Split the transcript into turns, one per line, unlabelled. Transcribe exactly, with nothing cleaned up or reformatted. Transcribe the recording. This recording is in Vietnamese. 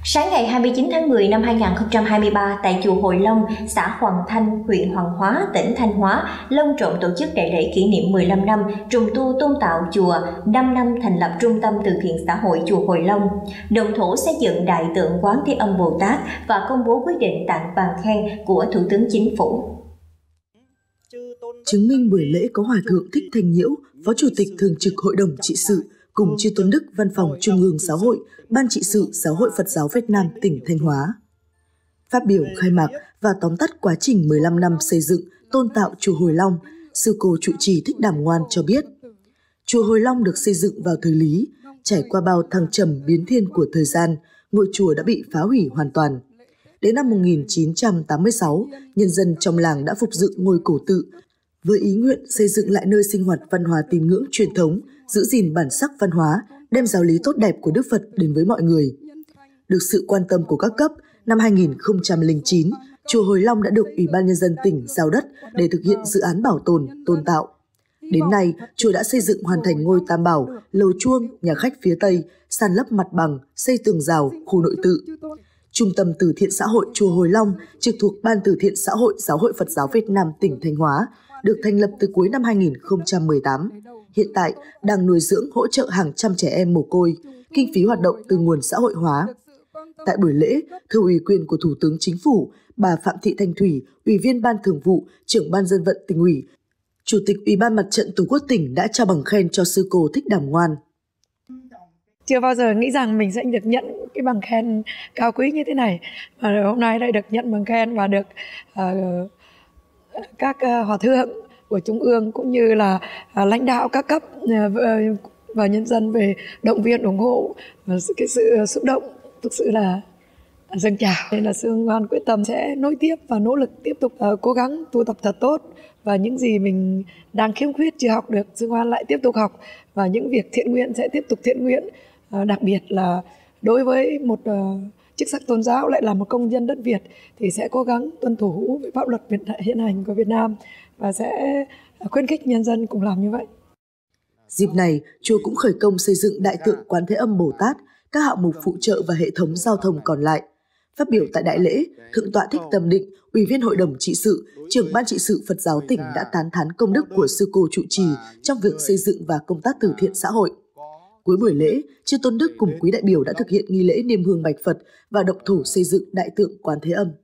Sáng ngày hai mươi chín tháng mười năm hai nghìn không trăm hai mươi ba, tại chùa Hồi Long, xã Hoàng Thanh, huyện Hoàng Hóa, tỉnh Thanh Hóa, long trọng tổ chức đại lễ kỷ niệm mười lăm năm trùng tu tôn tạo chùa, năm năm thành lập Trung tâm Từ thiện xã hội chùa Hồi Long, động thổ xây dựng đại tượng Quán Thế Âm Bồ Tát và công bố quyết định tặng bằng khen của Thủ tướng Chính phủ.
Chứng minh buổi lễ có Hòa thượng Thích Thanh Nhiễu, Phó Chủ tịch Thường trực Hội đồng Trị sự, cùng Chư Tôn Đức Văn phòng Trung ương Giáo hội, Ban Trị sự Giáo hội Phật giáo Việt Nam tỉnh Thanh Hóa. Phát biểu khai mạc và tóm tắt quá trình mười lăm năm xây dựng, tôn tạo chùa Hồi Long, Sư cô trụ trì Thích Đảm Ngoan cho biết, chùa Hồi Long được xây dựng vào thời Lý, trải qua bao thăng trầm biến thiên của thời gian, ngôi chùa đã bị phá hủy hoàn toàn. Đến năm một nghìn chín trăm tám mươi sáu, nhân dân trong làng đã phục dựng ngôi cổ tự, với ý nguyện xây dựng lại nơi sinh hoạt văn hóa tín ngưỡng truyền thống, giữ gìn bản sắc văn hóa, đem giáo lý tốt đẹp của Đức Phật đến với mọi người. Được sự quan tâm của các cấp, năm hai nghìn không trăm lẻ chín, chùa Hồi Long đã được Ủy ban Nhân dân tỉnh giao đất để thực hiện dự án bảo tồn, tôn tạo. Đến nay, chùa đã xây dựng hoàn thành ngôi Tam Bảo, lầu chuông, nhà khách phía Tây, san lấp mặt bằng, xây tường rào, khu nội tự. Trung tâm Từ thiện xã hội chùa Hồi Long trực thuộc Ban Từ thiện xã hội Giáo hội Phật giáo Việt Nam tỉnh Thanh Hóa, được thành lập từ cuối năm hai nghìn không trăm mười tám. Hiện tại đang nuôi dưỡng hỗ trợ hàng trăm trẻ em mồ côi, kinh phí hoạt động từ nguồn xã hội hóa. Tại buổi lễ, thưa ủy quyền của Thủ tướng Chính phủ, bà Phạm Thị Thanh Thủy, Ủy viên Ban Thường vụ, Trưởng Ban Dân vận Tỉnh ủy, Chủ tịch Ủy ban Mặt trận Tổ quốc tỉnh đã trao bằng khen cho sư cô Thích Đảm Ngoan.
Chưa bao giờ nghĩ rằng mình sẽ được nhận cái bằng khen cao quý như thế này. Và hôm nay đã được nhận bằng khen và được uh, các uh, hòa thượng của Trung ương cũng như là uh, lãnh đạo các cấp uh, và nhân dân về động viên ủng hộ và cái sự xúc động thực sự là dâng trào. Nên là sư Ngoan quyết tâm sẽ nối tiếp và nỗ lực tiếp tục uh, cố gắng tu tập thật tốt, và những gì mình đang khiếm khuyết chưa học được, sư Ngoan lại tiếp tục học, và những việc thiện nguyện sẽ tiếp tục thiện nguyện. Uh, đặc biệt là đối với một uh, chức sắc tôn giáo lại là một công dân đất Việt thì sẽ cố gắng tuân thủ với pháp luật Việt hiện hành của Việt Nam và sẽ khuyến khích nhân dân cùng làm như vậy.
Dịp này, chùa cũng khởi công xây dựng đại tượng Quán Thế Âm Bồ Tát, các hạng mục phụ trợ và hệ thống giao thông còn lại. Phát biểu tại đại lễ, Thượng tọa Thích Tâm Định, Ủy viên Hội đồng Trị sự, Trưởng Ban Trị sự Phật giáo tỉnh đã tán thán công đức của sư cô trụ trì trong việc xây dựng và công tác từ thiện xã hội. Cuối buổi lễ, Chư Tôn Đức cùng quý đại biểu đã thực hiện nghi lễ niêm hương bạch Phật và động thổ xây dựng đại tượng Quán Thế Âm.